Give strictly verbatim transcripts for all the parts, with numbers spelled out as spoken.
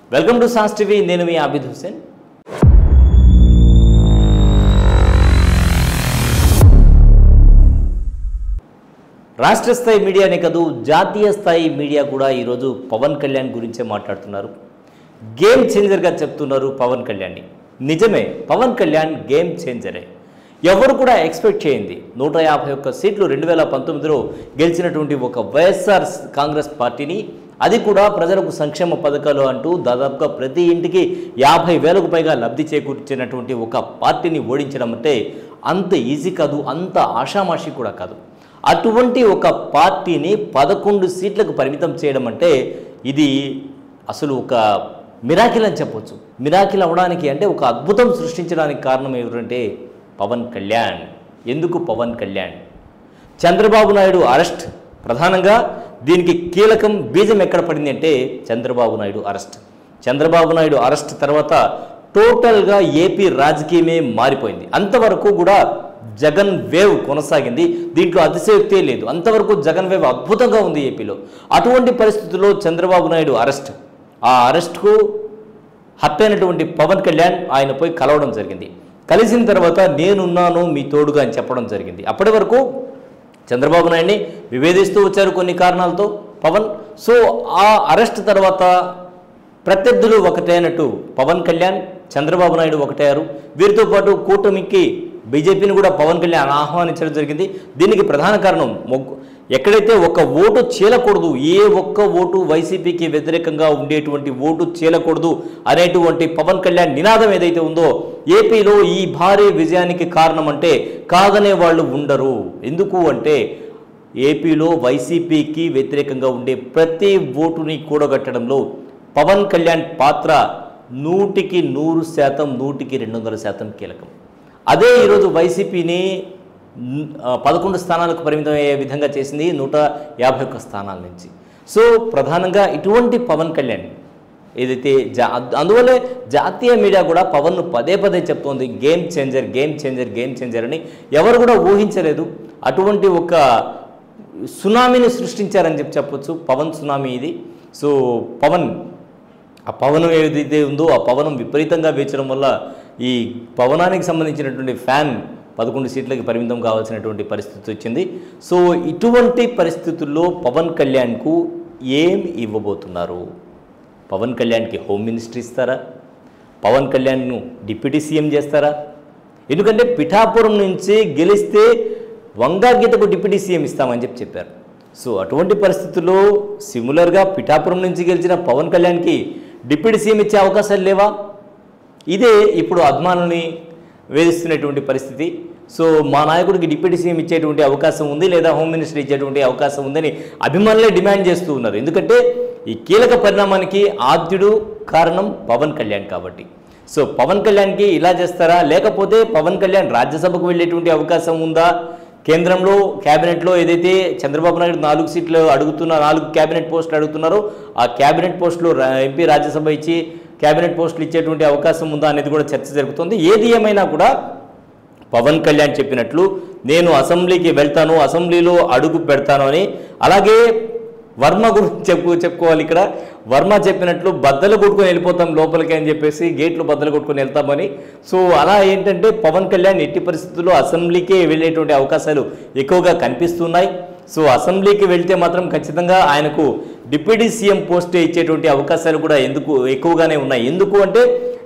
Welcome to sands TV. నేను మీ ఆబిద్ హుసేన్. రాష్ట్ర స్థాయి మీడియానే కాదు, జాతీయ స్థాయి మీడియా కూడా ఈరోజు పవన్ కళ్యాణ్ గురించే మాట్లాడుతున్నారు. గేమ్ చేంజర్గా చెప్తున్నారు పవన్ కళ్యాణ్ని. నిజమే, పవన్ కళ్యాణ్ గేమ్ చేంజరే. ఎవరు కూడా ఎక్స్పెక్ట్ చేయింది నూట యాభై ఒక్క సీట్లు రెండు వేల పంతొమ్మిదిలో గెలిచినటువంటి ఒక వైఎస్ఆర్ కాంగ్రెస్ పార్టీని, అది కూడా ప్రజలకు సంక్షేమ పథకాలు అంటూ దాదాపుగా ప్రతి ఇంటికి యాభై వేలకు పైగా లబ్ధి చేకూర్చినటువంటి ఒక పార్టీని ఓడించడం అంటే అంత ఈజీ కాదు, అంత ఆషామాషి కూడా కాదు. అటువంటి ఒక పార్టీని పదకొండు సీట్లకు పరిమితం చేయడం అంటే ఇది అసలు ఒక మిరాకిల్ అని చెప్పొచ్చు. మిరాకిల్ అవ్వడానికి అంటే ఒక అద్భుతం సృష్టించడానికి కారణం ఏమిటంటే పవన్ కళ్యాణ్. ఎందుకు పవన్ కళ్యాణ్? చంద్రబాబు నాయుడు అరెస్ట్ ప్రధానంగా దీనికి కీలకం. బీజం ఎక్కడ పడింది అంటే చంద్రబాబు నాయుడు అరెస్ట్. చంద్రబాబు నాయుడు అరెస్ట్ తర్వాత టోటల్గా ఏపీ రాజకీయమే మారిపోయింది. అంతవరకు కూడా జగన్ వేవ్ కొనసాగింది, దీంట్లో అతిశయోక్తే లేదు. అంతవరకు జగన్ వేవ్ అద్భుతంగా ఉంది ఏపీలో. అటువంటి పరిస్థితుల్లో చంద్రబాబు నాయుడు అరెస్ట్, ఆ అరెస్ట్కు హర్ట్ అయినటువంటి పవన్ కళ్యాణ్ ఆయన పోయి కలవడం జరిగింది. కలిసిన తర్వాత నేనున్నాను మీ తోడుగా అని చెప్పడం జరిగింది. అప్పటి వరకు చంద్రబాబు నాయుడిని విభేదిస్తూ వచ్చారు కొన్ని కారణాలతో పవన్. సో ఆ అరెస్ట్ తర్వాత ప్రత్యర్థులు ఒకటైనట్టు పవన్ కళ్యాణ్, చంద్రబాబు నాయుడు ఒకటయ్యారు. వీరితో పాటు కూటమికి బీజేపీని కూడా పవన్ కళ్యాణ్ ఆహ్వానించడం జరిగింది. దీనికి ప్రధాన కారణం ఎక్కడైతే ఒక్క ఓటు చీలకూడదు, ఏ ఒక్క ఓటు వైసీపీకి వ్యతిరేకంగా ఉండేటువంటి ఓటు చీలకూడదు అనేటువంటి పవన్ కళ్యాణ్ నినాదం ఏదైతే ఉందో, ఏపీలో ఈ భారీ విజయానికి కారణం అంటే కాదనే వాళ్ళు ఉండరు. ఎందుకు అంటే ఏపీలో వైసీపీకి వ్యతిరేకంగా ఉండే ప్రతి ఓటుని కూడగట్టడంలో పవన్ కళ్యాణ్ పాత్ర నూటికి నూరు శాతం నూటికి రెండు వందల శాతం కీలకం. అదే ఈరోజు వైసీపీని పదకొండు స్థానాలకు పరిమితం అయ్యే విధంగా చేసింది, నూట యాభై ఒక్క స్థానాల నుంచి. సో ప్రధానంగా ఇటువంటి పవన్ కళ్యాణ్ ఏదైతే జా అందువల్లే జాతీయ మీడియా కూడా పవన్ను పదే పదే చెప్తోంది game changer, game changer, game changer అని. ఎవరు కూడా ఊహించలేదు అటువంటి ఒక సునామీని సృష్టించారని చెప్పి చెప్పొచ్చు. పవన్ సునామీ ఇది. సో పవన్ ఆ పవనం ఏదైతే ఉందో ఆ పవనం విపరీతంగా వేచడం వల్ల ఈ పవనానికి సంబంధించినటువంటి ఫ్యాన్ పదకొండు సీట్లకి పరిమితం కావాల్సినటువంటి పరిస్థితి వచ్చింది. సో ఇటువంటి పరిస్థితుల్లో పవన్ కళ్యాణ్కు ఏం ఇవ్వబోతున్నారు? పవన్ కళ్యాణ్కి హోమ్ మినిస్ట్రీ ఇస్తారా? పవన్ కళ్యాణ్ను డిప్యూటీ సీఎం చేస్తారా? ఎందుకంటే పిఠాపురం నుంచి గెలిస్తే వంగా గీతకు డిప్యూటీ సీఎం ఇస్తామని చెప్పి చెప్పారు. సో అటువంటి పరిస్థితుల్లో సిమిలర్గా పిఠాపురం నుంచి గెలిచిన పవన్ కళ్యాణ్కి డిప్యూటీ సీఎం ఇచ్చే అవకాశాలు లేవా? ఇదే ఇప్పుడు అభిమానుల్ని వేధిస్తున్నటువంటి పరిస్థితి. సో మా నాయకుడికి డిప్యూటీ సీఎం ఇచ్చేటువంటి అవకాశం ఉంది, లేదా హోమ్ మినిస్టర్ ఇచ్చేటువంటి అవకాశం ఉందని అభిమానులే డిమాండ్ చేస్తూ ఉన్నారు. ఎందుకంటే ఈ కీలక పరిణామానికి ఆద్యుడు కారణం పవన్ కళ్యాణ్ కాబట్టి. సో పవన్ కళ్యాణ్కి ఇలా చేస్తారా? లేకపోతే పవన్ కళ్యాణ్ రాజ్యసభకు వెళ్ళేటువంటి అవకాశం ఉందా? కేంద్రంలో క్యాబినెట్లో ఏదైతే చంద్రబాబు నాయుడు నాలుగు సీట్లు అడుగుతున్న నాలుగు క్యాబినెట్ పోస్టులు అడుగుతున్నారో ఆ క్యాబినెట్ పోస్టులు ఎంపీ రాజ్యసభ ఇచ్చి క్యాబినెట్ పోస్టులు ఇచ్చేటువంటి అవకాశం ఉందా అనేది కూడా చర్చ జరుగుతుంది. ఏది ఏమైనా కూడా పవన్ కళ్యాణ్ చెప్పినట్లు నేను అసెంబ్లీకి వెళ్తాను, అసెంబ్లీలో అడుగు పెడతాను అని. అలాగే వర్మ గురించి చెప్పు చెప్పుకోవాలి ఇక్కడ. వర్మ చెప్పినట్లు బద్దలు కొట్టుకొని వెళ్ళిపోతాం లోపలికి అని చెప్పేసి గేట్లు బద్దలు కొట్టుకొని వెళ్తామని. సో అలా ఏంటంటే పవన్ కళ్యాణ్ ఎట్టి పరిస్థితుల్లో అసెంబ్లీకే వెళ్ళేటువంటి అవకాశాలు ఎక్కువగా కనిపిస్తున్నాయి. సో అసెంబ్లీకి వెళ్తే మాత్రం ఖచ్చితంగా ఆయనకు డిప్యూటీ సీఎం పోస్ట్ ఇచ్చేటువంటి అవకాశాలు కూడా ఎందుకు ఎక్కువగానే ఉన్నాయి. ఎందుకు అంటే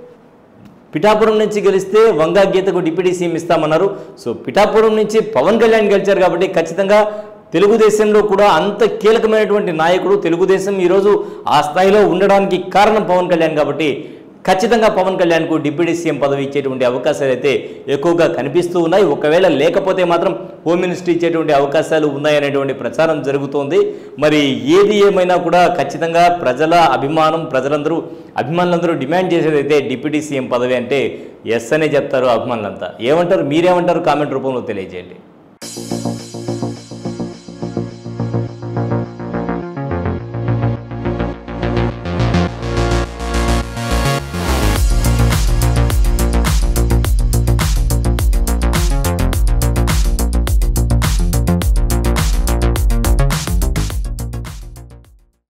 పిఠాపురం నుంచి గెలిస్తే వంగా గీతకు డిప్యూటీ సీఎం ఇస్తామన్నారు. సో పిఠాపురం నుంచి పవన్ కళ్యాణ్ గెలిచారు కాబట్టి ఖచ్చితంగా తెలుగుదేశంలో కూడా అంత కీలకమైనటువంటి నాయకుడు, తెలుగుదేశం ఈరోజు ఆ స్థాయిలో ఉండడానికి కారణం పవన్ కళ్యాణ్ కాబట్టి ఖచ్చితంగా పవన్ కళ్యాణ్కు డిప్యూటీ సీఎం పదవి ఇచ్చేటువంటి అవకాశాలు అయితే ఎక్కువగా కనిపిస్తూ ఉన్నాయి. ఒకవేళ లేకపోతే మాత్రం హోమ్ మినిస్ట్రీ ఇచ్చేటువంటి అవకాశాలు ఉన్నాయనేటువంటి ప్రచారం జరుగుతోంది. మరి ఏది ఏమైనా కూడా ఖచ్చితంగా ప్రజల అభిమానం, ప్రజలందరూ అభిమానులందరూ డిమాండ్ చేసేదైతే డిప్యూటీ సీఎం పదవి అంటే ఎస్ అనే చెప్తారు అభిమానులంతా. ఏమంటారు, మీరేమంటారు? కామెంట్ రూపంలో తెలియజేయండి.